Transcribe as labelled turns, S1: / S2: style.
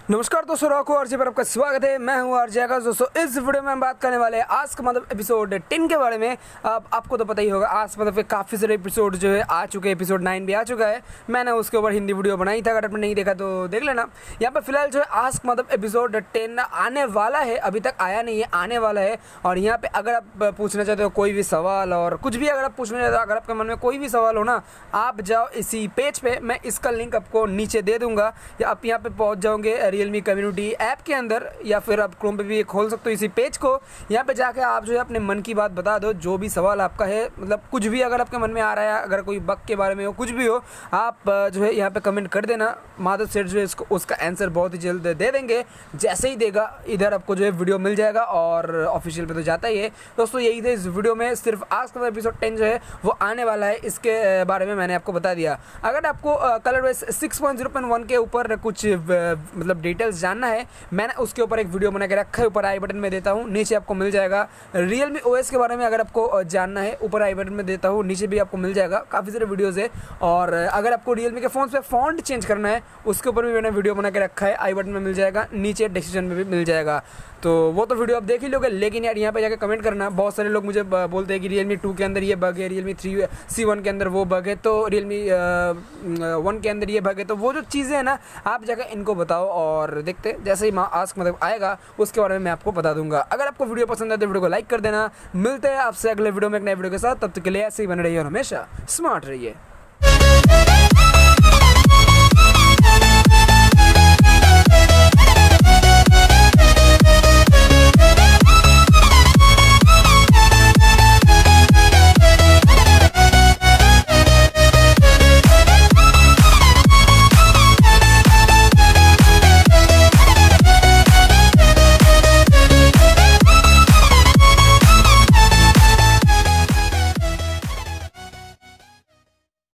S1: नमस्कार दोस्तों, Roku RJ पर आपका स्वागत है। मैं हूं आरजे आकाश। दोस्तों इस वीडियो में हम बात करने वाले हैं आज का मतलब एपिसोड 10 के बारे में। अब आपको तो पता ही होगा, आज मतलब काफ़ी सारे एपिसोड जो है आ चुके हैं। एपिसोड 9 भी आ चुका है। मैंने उसके ऊपर हिंदी वीडियो बनाई था, अगर आपने नहीं देखा तो देख लेना। यहाँ पर फिलहाल जो है आज मतलब एपिसोड 10 आने वाला है, अभी तक आया नहीं है, आने वाला है। और यहाँ पर अगर आप पूछना चाहते हो कोई भी सवाल और कुछ भी अगर आप पूछना चाहते हो, अगर आपके मन में कोई भी सवाल हो ना, आप जाओ इसी पेज पर, मैं इसका लिंक आपको नीचे दे दूँगा, या आप यहाँ पर पहुँच जाओगे रियलमी कम्युनिटी ऐप के अंदर, या फिर आप क्रोम पे भी खोल सकते हो इसी पेज को। यहाँ पे जाके आप जो है अपने मन की बात बता दो, जो भी सवाल आपका है, मतलब कुछ भी अगर आपके मन में आ रहा है, अगर कोई बग के बारे में हो, कुछ भी हो, आप जो है यहाँ पे कमेंट कर देना। माधव सेठ जो है इसको उसका आंसर बहुत ही जल्द दे देंगे। जैसे ही देगा इधर आपको जो है वीडियो मिल जाएगा, और ऑफिशियल पे तो जाता ही है। दोस्तों यही थे इस वीडियो में, सिर्फ आज का एपिसोड 10 जो है वो आने वाला है, इसके बारे में मैंने आपको बता दिया। अगर आपको कलर वेस 6.0.1 के ऊपर कुछ मतलब डिटेल्स जानना है, मैंने उसके ऊपर एक वीडियो बना के रखा है, ऊपर आई बटन में देता हूँ, नीचे आपको मिल जाएगा। रियलमी ओएस के बारे में अगर आपको जानना है, ऊपर आई बटन में देता हूँ, नीचे भी आपको मिल जाएगा। काफ़ी सारे वीडियोज़ है। और अगर आपको रियलमी के फ़ोन पे फ़ॉन्ट चेंज करना है, उसके ऊपर भी मैंने वीडियो बना के रखा है, आई बटन में मिल जाएगा, नीचे डिस्क्रिप्शन में भी मिल जाएगा। तो वो तो वीडियो आप देख ही लोगे। लेकिन यार यहाँ पे जाकर कमेंट करना। बहुत सारे लोग मुझे बोलते हैं कि रियलमी 2 के अंदर ये बग है, रियलमी 3C1 के अंदर वो बग है, तो रियलमी 1 के अंदर ये बग है। तो वो जो चीज़ें हैं ना, आप जाकर इनको बताओ, और देखते जैसे ही आस्क मतलब आएगा उसके बारे में मैं आपको बता दूंगा। अगर आपको वीडियो पसंद है तो वीडियो को लाइक कर देना। मिलते हैं आपसे अगले वीडियो में एक नए वीडियो के साथ। तब तक के लिए ऐसे ही बने रहिए और हमेशा स्मार्ट रहिए।